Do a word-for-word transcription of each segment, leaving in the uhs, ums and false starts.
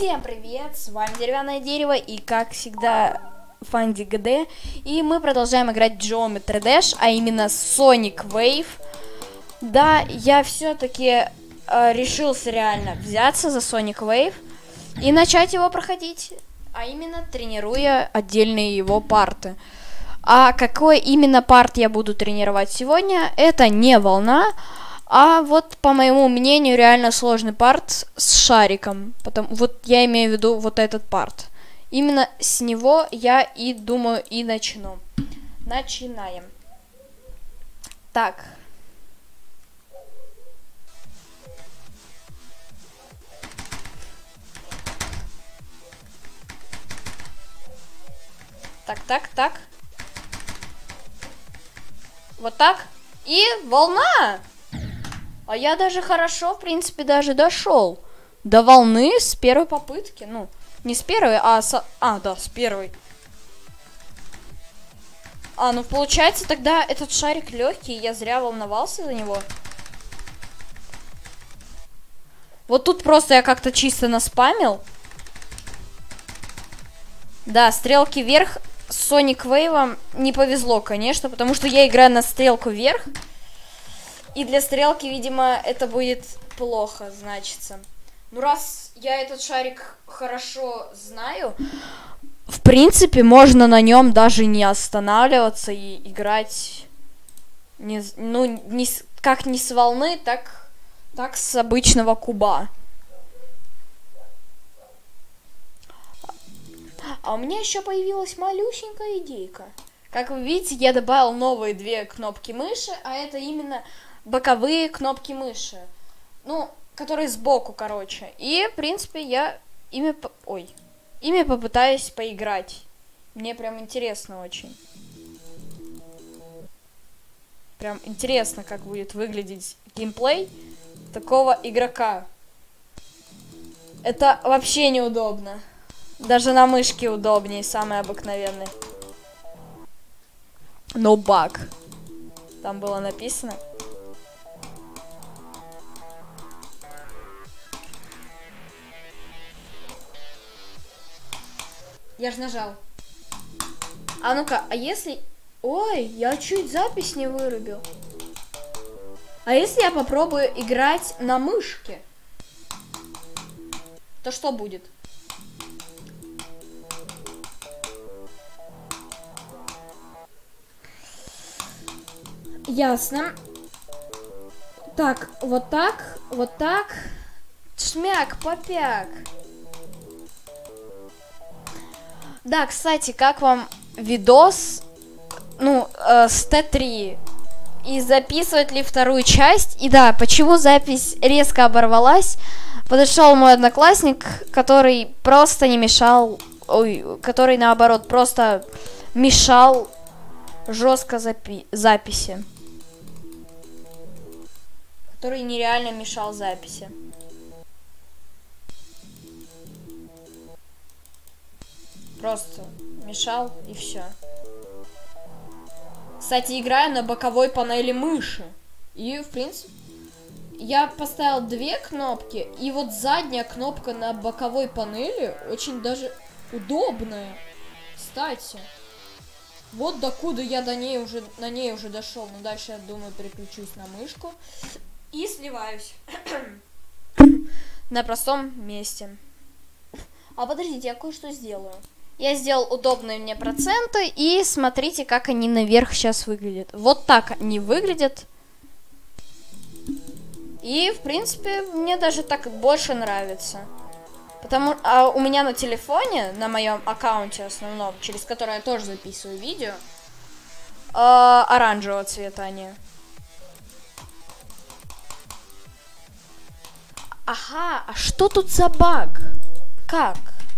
Всем привет, с вами Деревянное Дерево и, как всегда, Фанди ГД. И мы продолжаем играть Geometry Dash, а именно Sonic Wave. Да, я все-таки э, решился реально взяться за Sonic Wave и начать его проходить, а именно тренируя отдельные его парты. А какой именно парт я буду тренировать сегодня, это не волна, а вот, по моему мнению, реально сложный парт с шариком. Потом, вот я имею в виду вот этот парт. Именно с него я и думаю и начну. Начинаем. Так. Так, так, так. Вот так. И волна! А я даже хорошо, в принципе, даже дошел до волны с первой попытки. Ну, не с первой, а с... А, да, с первой. А, ну, получается, тогда этот шарик легкий, я зря волновался за него. Вот тут просто я как-то чисто наспамил. Да, стрелки вверх с Sonic Wave не повезло, конечно, потому что я играю на стрелку вверх. И для стрелки, видимо, это будет плохо, значится. Ну, раз я этот шарик хорошо знаю, в принципе, можно на нем даже не останавливаться и играть, не, ну, не, как не с волны, так, так с обычного куба. А у меня еще появилась малюсенькая идейка. Как вы видите, я добавил новые две кнопки мыши, а это именно боковые кнопки мыши. Ну, которые сбоку, короче. И, в принципе, я ими... По... Ой. Ими попытаюсь поиграть. Мне прям интересно очень. Прям интересно, как будет выглядеть геймплей такого игрока. Это вообще неудобно. Даже на мышке удобнее, самый обыкновенный. No bug. Там было написано. Я же нажал. А ну-ка, а если... Ой, я чуть запись не вырубил. А если я попробую играть на мышке? То что будет? Ясно. Так, вот так, вот так. Шмяк, попяк. Да, кстати, как вам видос, ну, э, с Т три? И записывать ли вторую часть? И да, почему запись резко оборвалась? Подошел мой одноклассник, который просто не мешал, ой, который наоборот просто мешал жестко запи записи. Который нереально мешал записи. Просто мешал и все. Кстати, играю на боковой панели мыши. И, в принципе, я поставил две кнопки. И вот задняя кнопка на боковой панели очень даже удобная. Кстати. Вот докуда я до ней уже, на ней уже дошел. Но дальше, я думаю, переключусь на мышку. И сливаюсь. На простом месте. А подождите, я кое-что сделаю. Я сделал удобные мне проценты, и смотрите, как они наверх сейчас выглядят. Вот так они выглядят. И, в принципе, мне даже так больше нравится. Потому а у меня на телефоне, на моем аккаунте основном, через который я тоже записываю видео, э, оранжевого цвета они. Ага, а что тут за баг? Как?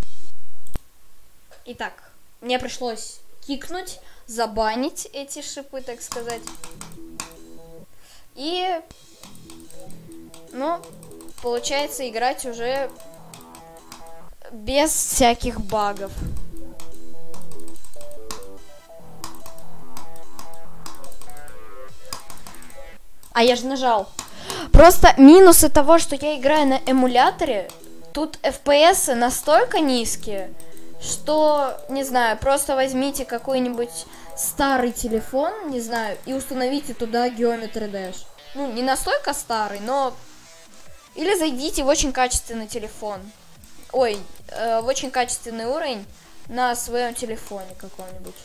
Итак, мне пришлось кикнуть, забанить эти шипы, так сказать. И, ну, получается играть уже без всяких багов. А я же нажал. Просто минусы того, что я играю на эмуляторе, тут эф пи эс настолько низкие, что, не знаю, просто возьмите какой-нибудь старый телефон, не знаю, и установите туда Geometry Dash. Ну, не настолько старый, но... Или зайдите в очень качественный телефон. Ой, э, в очень качественный уровень на своем телефоне каком-нибудь.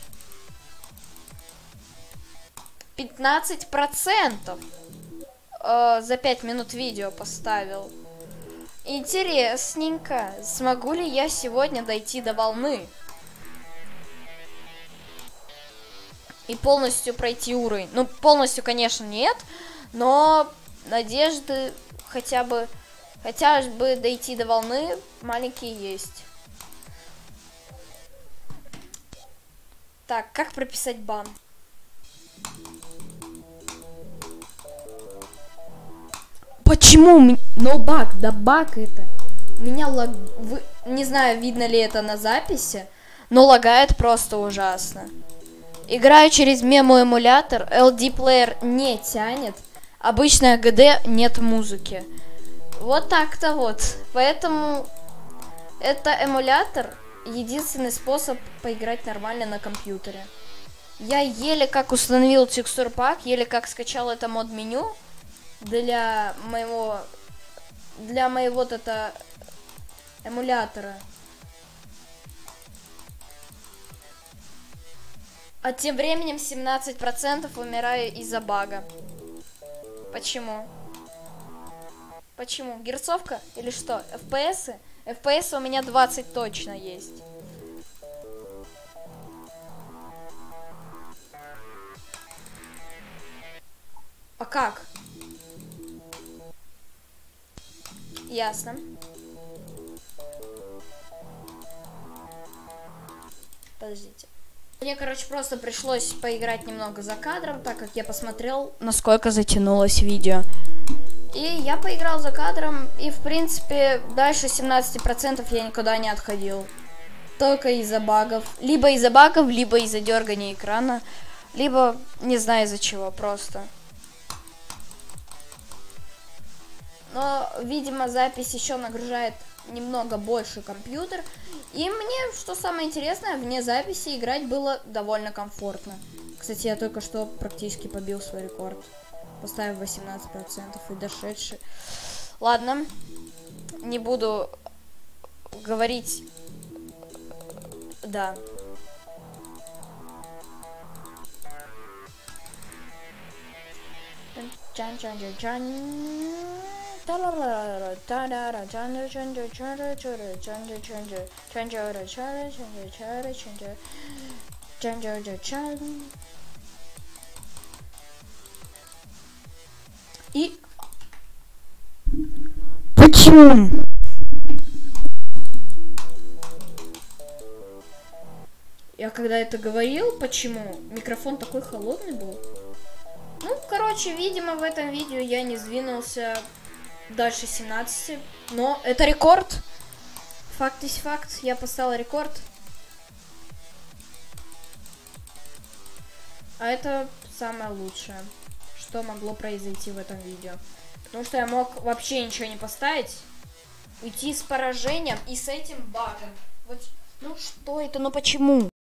пятнадцать процентов э, за пять минут видео поставил. Интересненько. Смогу ли я сегодня дойти до волны? И полностью пройти уровень. Ну, полностью, конечно, нет. Но надежды хотя бы... Хотя бы дойти до волны маленькие есть. Так, как прописать бан? Почему? Но баг, да баг это. У меня лаг... Вы... Не знаю, видно ли это на записи, но лагает просто ужасно. Играю через мемо-эмулятор, эл ди-плеер не тянет, обычная джи ди нет музыки. Вот так-то вот. Поэтому это эмулятор единственный способ поиграть нормально на компьютере. Я еле как установил текстур пак, еле как скачал это мод-меню для моего для моего вот это эмулятора. А тем временем семнадцать процентов умираю из-за бага. Почему? Почему? Герцовка или что? эф пи эс? эф пи эс у меня двадцать точно есть. А как? Ясно. Подождите. Мне, короче, просто пришлось поиграть немного за кадром, так как я посмотрел, насколько затянулось видео. И я поиграл за кадром, и, в принципе, дальше семнадцать процентов я никуда не отходил. Только из-за багов. Либо из-за багов, либо из-за дергания экрана. Либо, не знаю из-за чего, просто. Но, видимо, запись еще нагружает немного больше компьютер. И мне, что самое интересное, вне записи играть было довольно комфортно. Кстати, я только что практически побил свой рекорд, поставив восемнадцать процентов и дошедший. Ладно, не буду говорить. Да. И почему? Я когда это говорил, почему? Микрофон такой холодный был. Ну, короче, видимо, в этом видео я не сдвинулся дальше семнадцати. Но это рекорд. Факт есть факт. Я поставил рекорд. А это самое лучшее, что могло произойти в этом видео. Потому что я мог вообще ничего не поставить, уйти с поражением и с этим багом. Вот, ну что это, ну почему?